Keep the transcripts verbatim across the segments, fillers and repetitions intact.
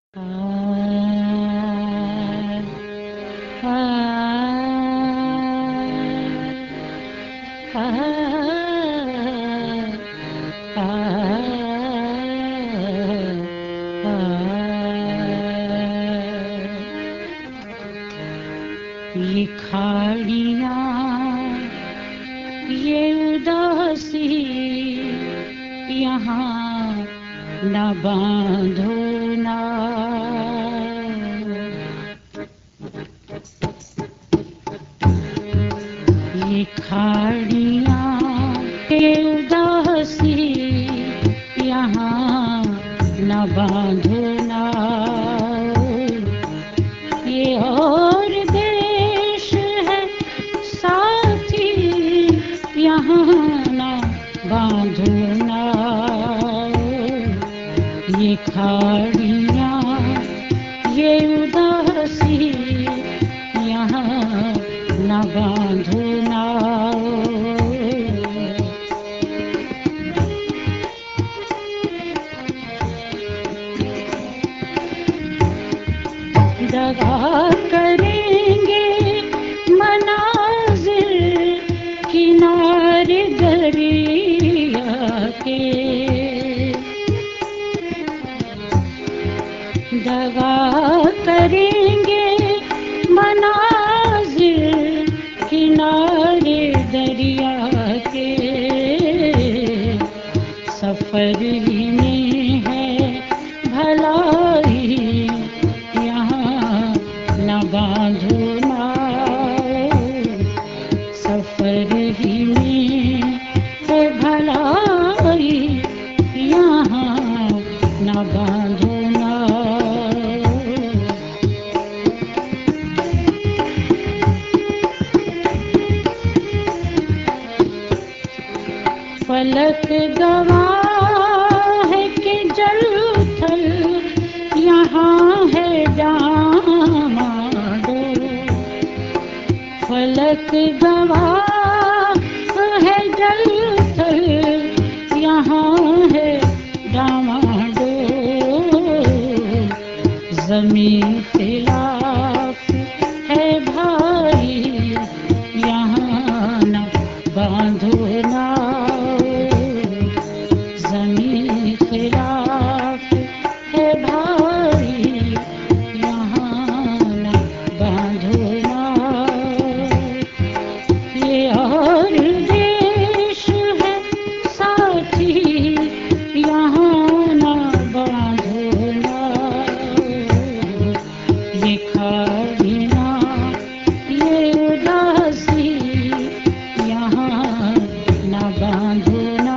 आ, आ, आ, आ, आ, ये खाड़ियाँ ये उदासी यहाँ न बांधो ना, ये खाड़ियाँ ये उदासी यहाँ न बांधो ना, ये और देश है साथी यहाँ न बांधो ना, ये खाड़ियाँ ये उदासी यहाँ न बांधो ना। दगा करेंगे मनाजिर किनारे दरिया के, दगा करेंगे मनाजिर किनारे दरिया के, सफर ही में है भलाई यहाँ न बांधो ना, सफर ही में है भलाई यहाँ न बांधो ना। फलक गवाह है कि जल थल यहाँ है डामाडोल, फलक गवाह है जल थल यहाँ है डामाडोल, ज़मीन खिलाफ है भाई यहाँ न बांधो ना, ज़मीन खिलाफ है भाई यहाँ न बांधो ना, ये और देश है साथी यहाँ न बांधो ना, ये खाड़ियाँ ये उदासी यहाँ न बांधो ना।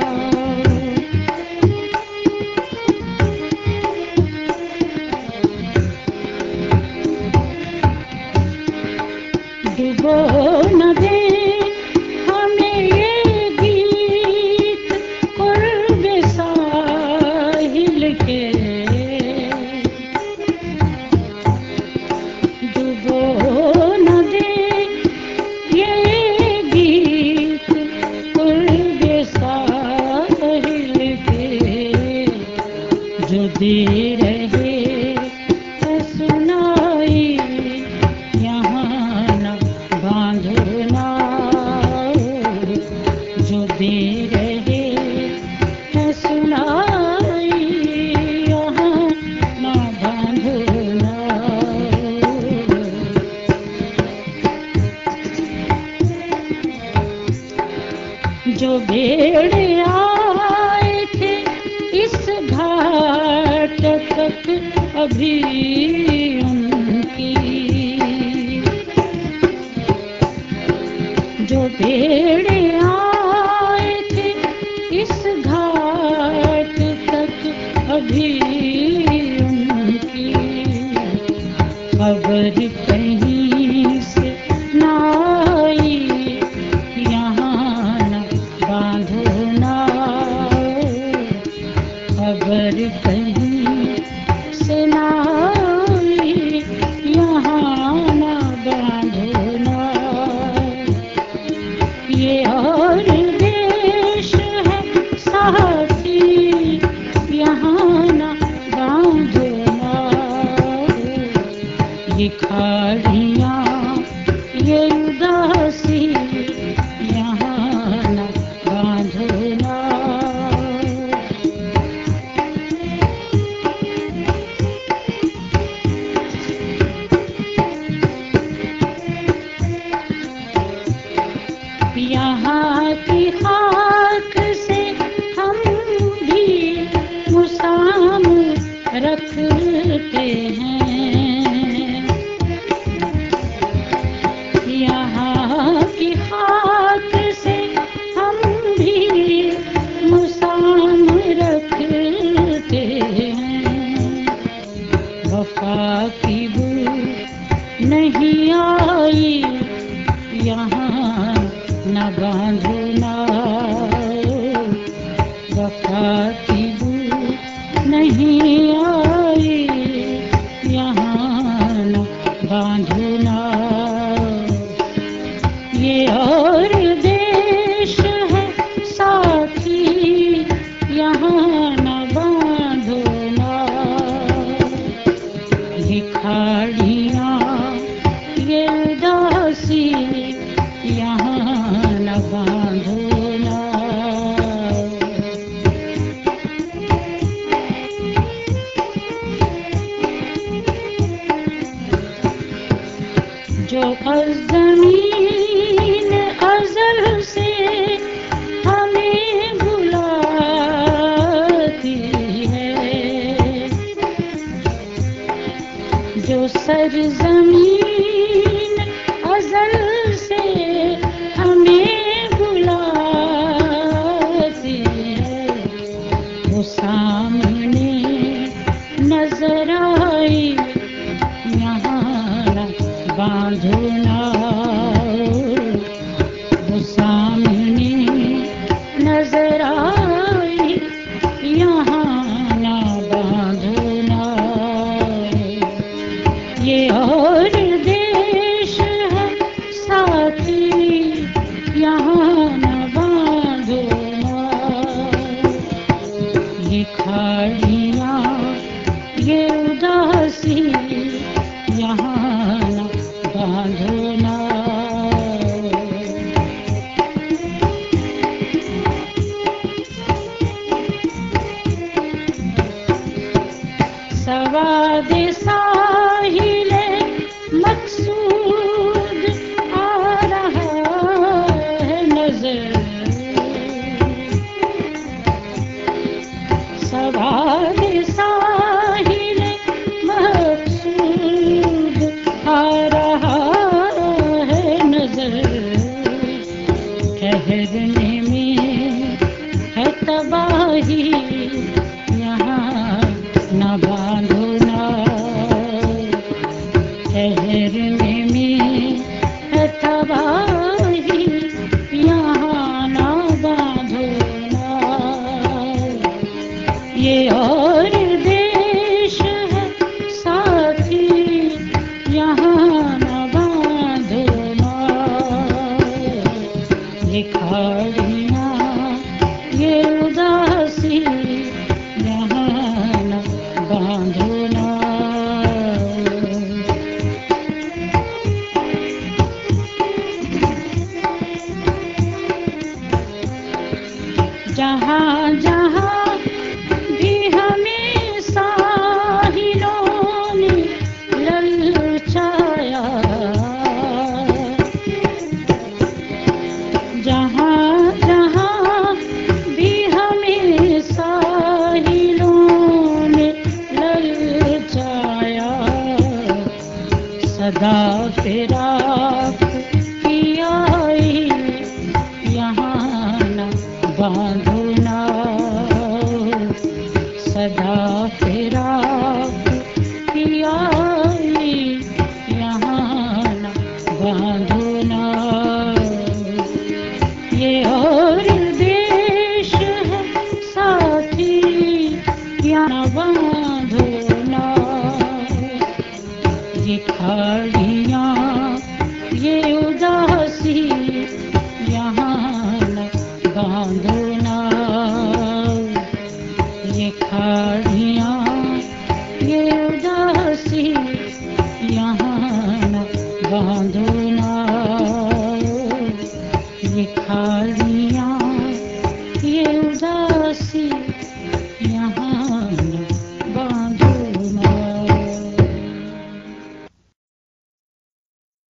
डुबो न दे हमें ये गीत कुर्ब साहिल के, डुबो न दे ये गीत कुर्ब साहिल के, जो दे रहे है सुनाई यहाँ न बांधो ना, जो दे रहे है सुनाई यहाँ न बांधो ना। जो भेड़ आए थे इस घाट तक अभी उनकी, जो भेड़ आए थे इस घाट तक अभी उनकी, खबर कहीं से ना आई यहाँ न बांधो ना, खबर कहीं से ना आई यहाँ न बांधो ना, ये और देश है साथी यहाँ न बांधो ना। ये खाड़ियाँ ये उदासी यहाँ न बांधना। यहाँ की खाक से हम भी मुसाम रखते हैं। यहाँ की खाक से हम भी मुसाम रखते हैं। वफा की बू नहीं आई यहाँ न बांधना। वफा की बू नहीं आई यहाँ न बांधना। ये और देश है साथी यहाँ न बांधना। ये खाड़ियाँ ये उदासी यहाँ न बांधना। जो ज़मीन अज़ल से हमें बुलाती है, जो सरज़मीन अज़ल से हमें बुलाती है, वो सामने नजर आई यहाँ न बांधना। वो सामने नजर आई यहाँ न बांधना। ये और देश है साथी यहाँ न बांधना। ये खाड़ियाँ ये उदासी यहाँ न बांधना। सवादे साहिले मकसूद आ रहा है नजर। सवादे साहिले मकसूद आ रहा है नजर। ठहरने में है तबाही यहाँ न बांधना। ठहरने में है तबाही यहाँ न बांधना। ये और देश है साथी यहाँ न बांधना। ये खाड़ियाँ ये उदासी यहाँ न बांधना। जहाँ जहाँ भी हमें साहिलों ने ललचाया, जहाँ जहाँ भी हमें साहिलों ने ललचाया, सदा फिराक की आई यहाँ न बांधना। सदा फिराक की आई यहाँ न बांधना। ये और देश है साथी यहाँ न बांधना। ये खाड़ियाँ बांधो ना ये खाली